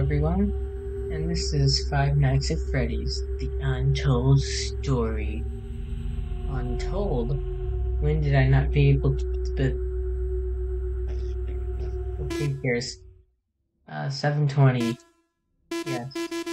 everyone, and this is Five Nights at Freddy's, the Untold story. Untold? When did I not be able to, who cares? 7:20, yes,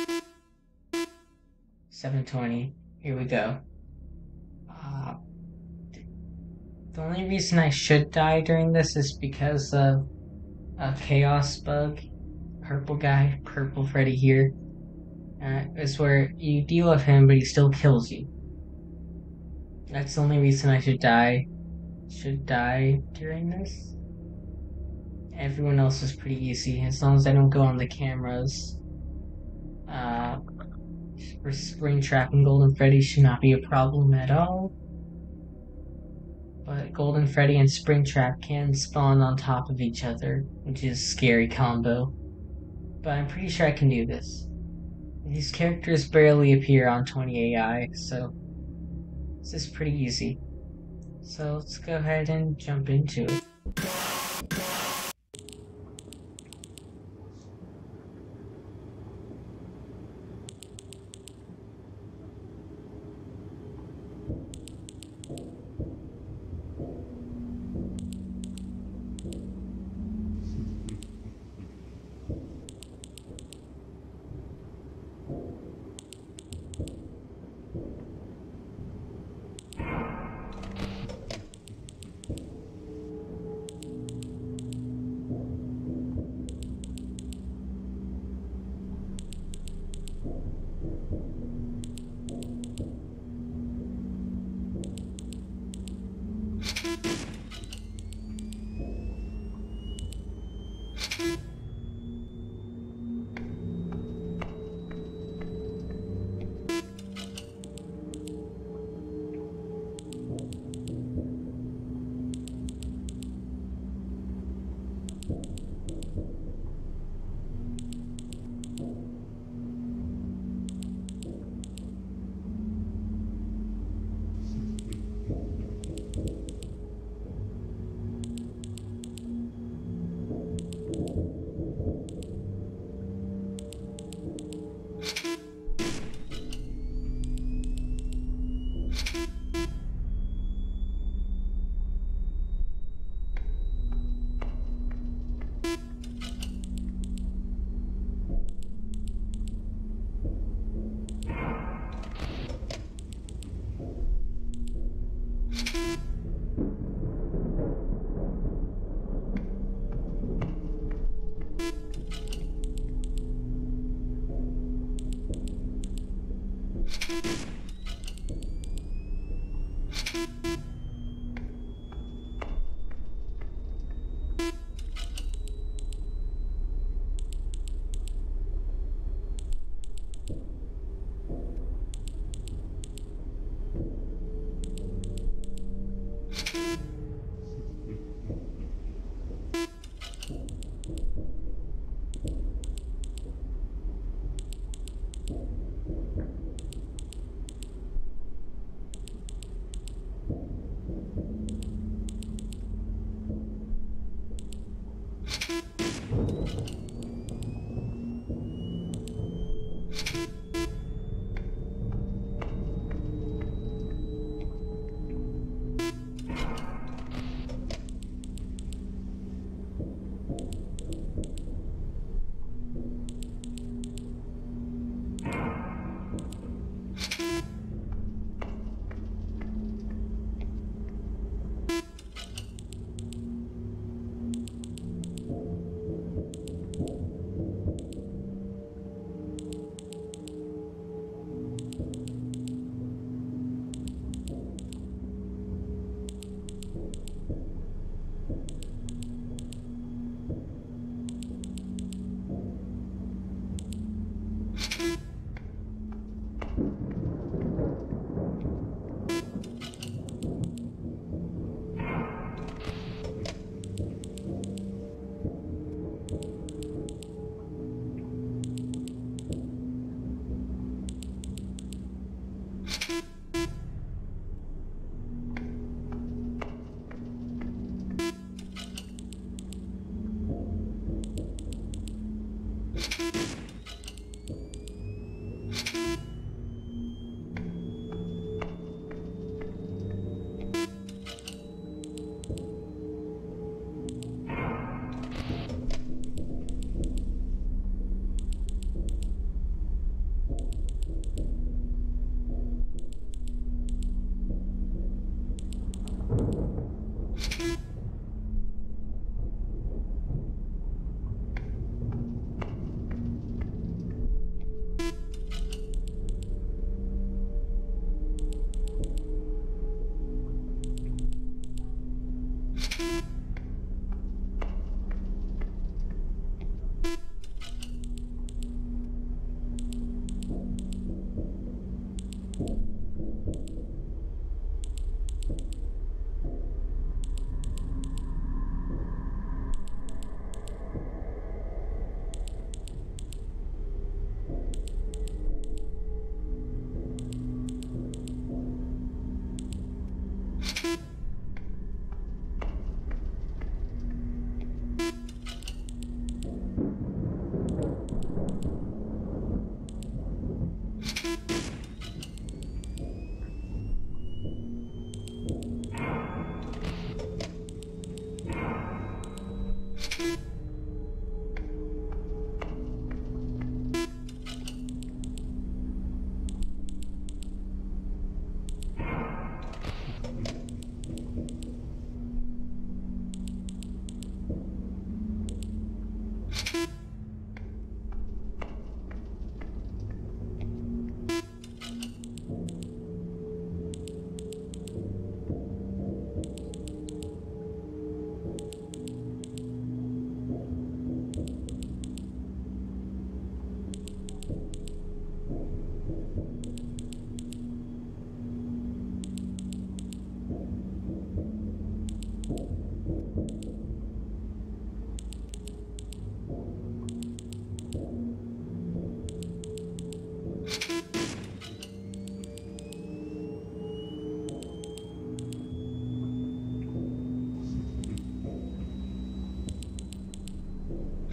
7:20, here we go. Uh, the only reason I should die during this is because of a chaos bug, purple Freddy here. Is where you deal with him, but he still kills you. That's the only reason I should die during this. Everyone else is pretty easy as long as I don't go on the cameras. Uh, for Springtrap and Golden Freddy should not be a problem at all. But Golden Freddy and Springtrap can spawn on top of each other, which is a scary combo. But I'm pretty sure I can do this. These characters barely appear on 20 AI, so this is pretty easy. So let's go ahead and jump into it.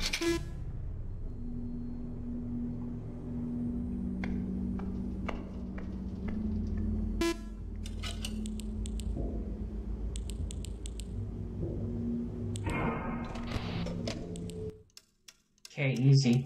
Okay, easy.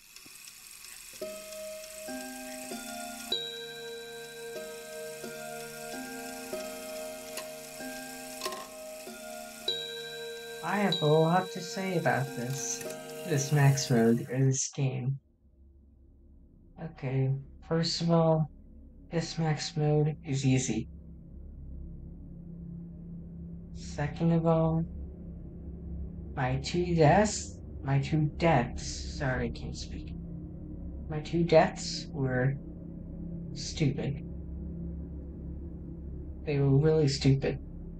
I have a lot to say about this max mode or this game. Okay, first of all, this max mode is easy. Second of all, my two deaths, sorry, I can't speak. My two deaths were stupid. They were really stupid.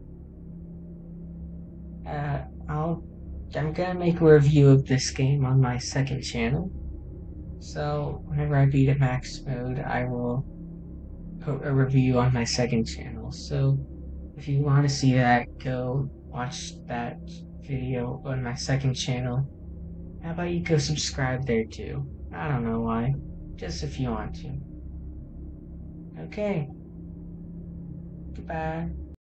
Uh, I'll, I'm gonna make a review of this game on my second channel. So, whenever I beat a max mode, I will put a review on my second channel. So, if you want to see that, go watch that video on my second channel. How about you go subscribe there too? I don't know why. Just if you want to. Okay. Goodbye.